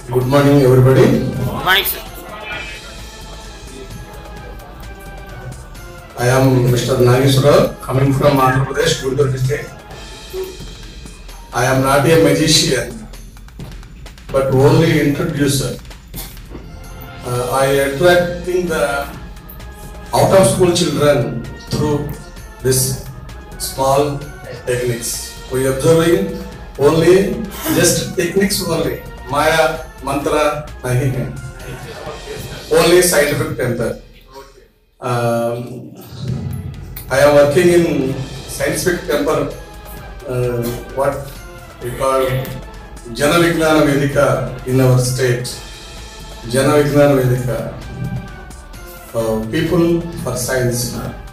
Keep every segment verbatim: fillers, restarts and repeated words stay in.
Good morning, everybody. Good morning, sir. I am Mister Nageswara, coming from Andhra Pradesh, Udaipur district. I am not a magician, but only introducer. Uh, I attracting the out of school children through this small techniques. We observing only just techniques only. Maya, mantra, nahi hai. Only scientific temper. Um, I am working in scientific temper. Uh, what we call Jana Vijnana Vedika in our state. Jana Vijnana Vedika. Uh, people for science.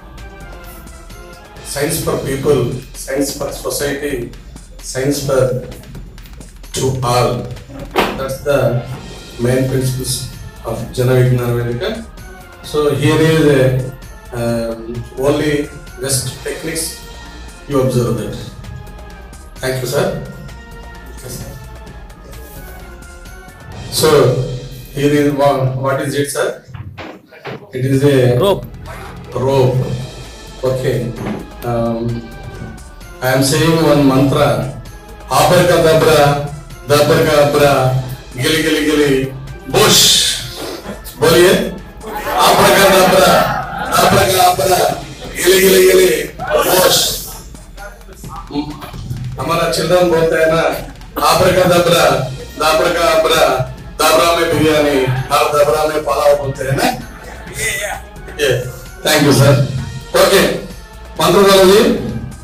Science for people, science for society, science for to all. That's the main principles of Jana Vijnana Vedika. So here is a, um, only just techniques, you observe that. Thank you, sir. So here is one, what is it, sir? It is a Rope. Rope. Okay. Um, I am saying one mantra. Abracadabra, dabracadabra, gili gili gili, bush. Boliye. Abracadabra, abracadabra, gili gili gili, bush. हमारा children बोलते हैं ना, abracadabra, dabracadabra, dabra में बिरयानी, हर dabra में पलाव बोलते हैं ना? Yeah. Thank you, sir. Okay. Mantra Galaji.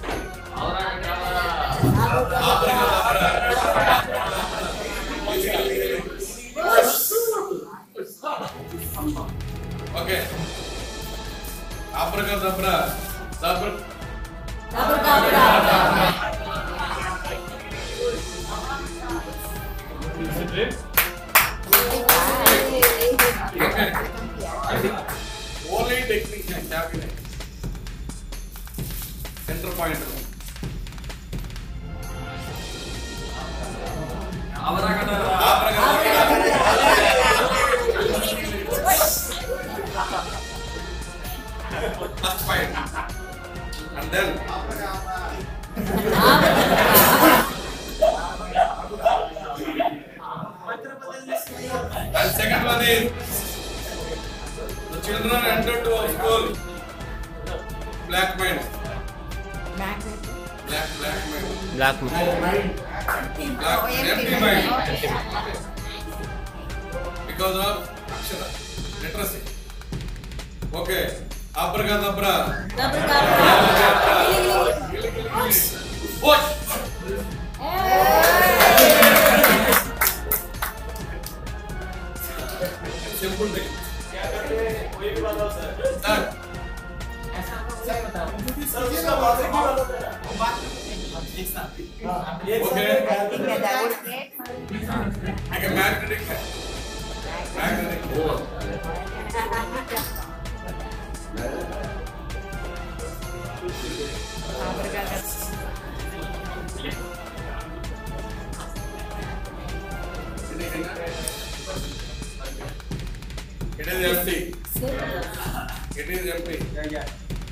Okay. Abracadabra. Dabra. Abracadabra. Okay. Only technique है क्या भी नहीं. Center point. Abracadabra. First point. And then. And second one is the children enter to our school. Black man. Black black man. Black man. Black empty mind. Because of akshara, literacy. Okay. Abracadabra. Abracadabra. What? Simple thing. Sir. Okay. Like a magnetic. Magnetic. It is empty. It is empty. Yeah, yeah.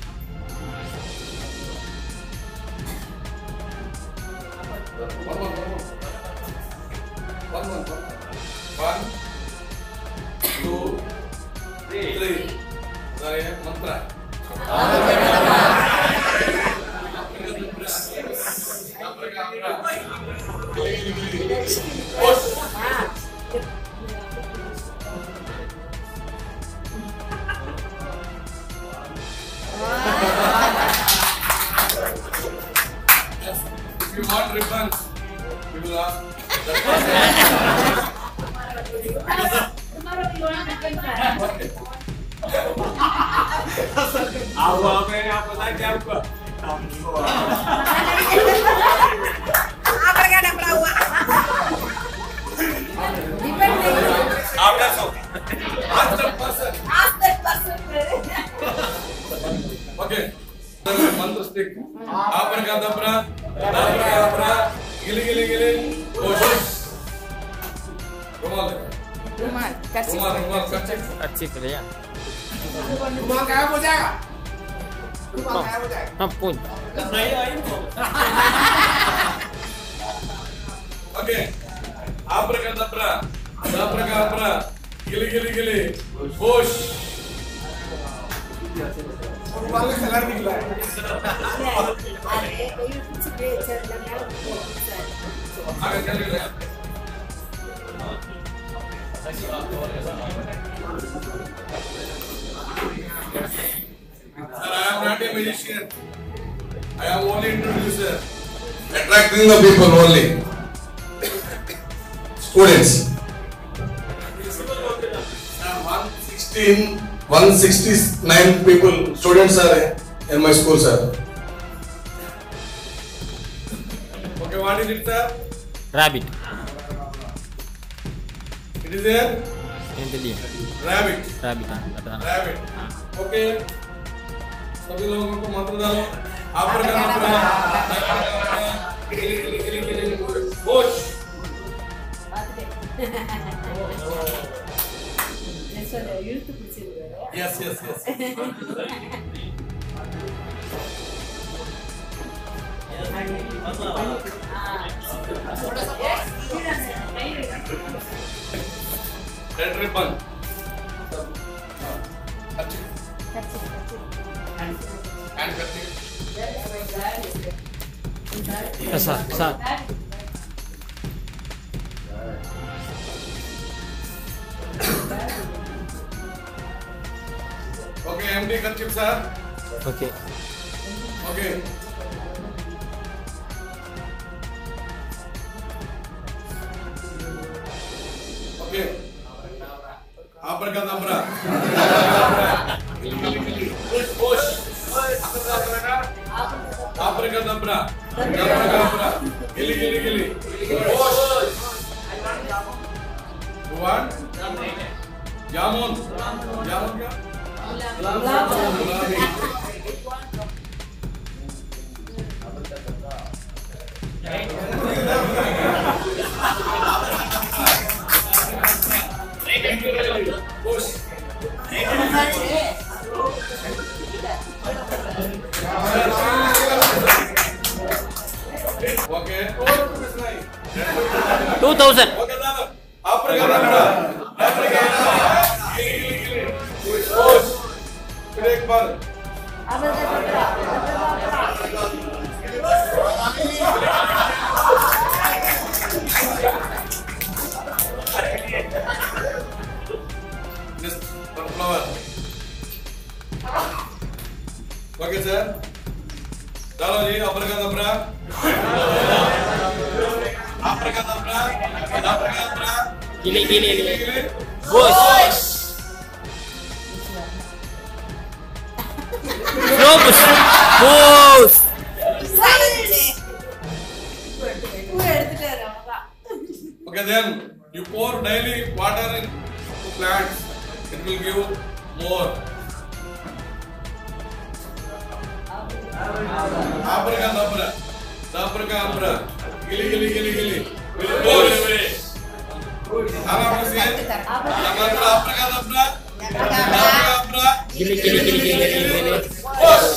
One, one, one, one, one, one, one, two, three, three. Sorry, mantra. If you want ribbons, you will ask. आप मैंने आप पता क्या आपको आपका सो after person after person Okay. Mantra stick. Abracadabra, abracadabra, gili gili gili, push. Come on. रुमाल रुमाल रुमाल रुमाल कर्चिफ अच्छी भैया रुमाल गायब हो जाएगा रुमाल गायब हो जाएगा हाँ पूछ okay abracadabra abracadabra gili gili gili push रुमाल का कलर निकला है आगे चल रहा है Sir, I am not a magician. I am only introducer. Attracting the people only. Students. Sir, one sixteen, one sixty-nine people, students are in my school, sir. Okay, what is it, sir? rabbit It is a ఏంటి rabbit. rabbit Rabbit. Okay. सभी लोगों को मंत्र डालो abracadabra गिली गिली गिली गिली push yes yes yes red ribbon and cutting sir sir okay empty kerchief sir okay okay okay abracadabra push push abracadabra abracadabra abracadabra gili gili gili push you want jamun jamun क्या गुलाबी push okay two thousand okay दादा abracadabra abracadabra gili gili gili push फिर एक बार Just one flower. Okay, sir. चलो जी abracadabra. Abracadabra. Abracadabra. gili gili gili Gili. push slow push push Okay, then you pour daily water in to plants. It will give more. Abracadabra. Abracadabra. Gili gili gili gili. Push. How am I saying? Abracadabra. Abracadabra. Abracadabra. gili gili gili gili gili Push.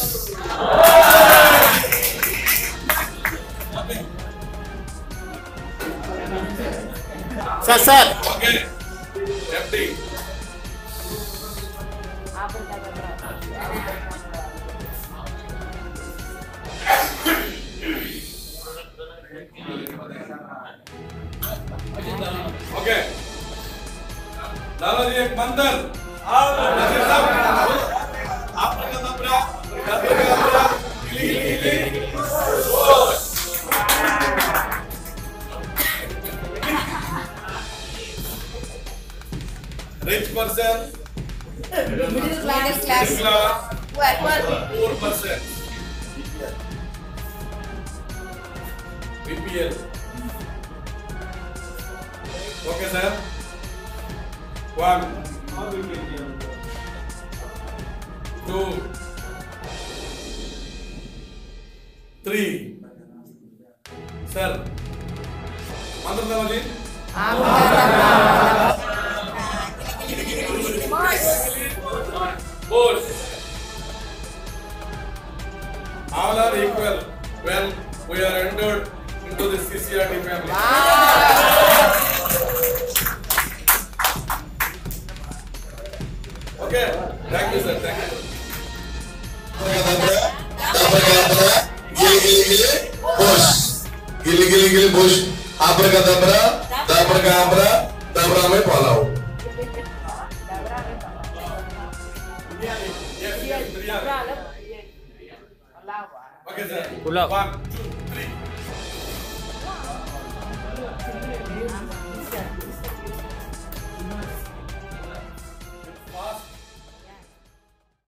sir sir Okay. Empty. Okay. दादाजी एक मंत्र नजीर साहब abracadabra abracadabra gili gili gili push rich person middle class class middle class what what poor person B P L okay sir one two three sir मंत्र दादाजी Push. All are equal when we are entered into the C C R T family. Okay, thank you, sir. Thank you. गिली गिली गिली Bush आब्रकादाब्रा दाब्रकाब्रा दाब्रा में पालाओ Okay, sir. Pull up. One, two.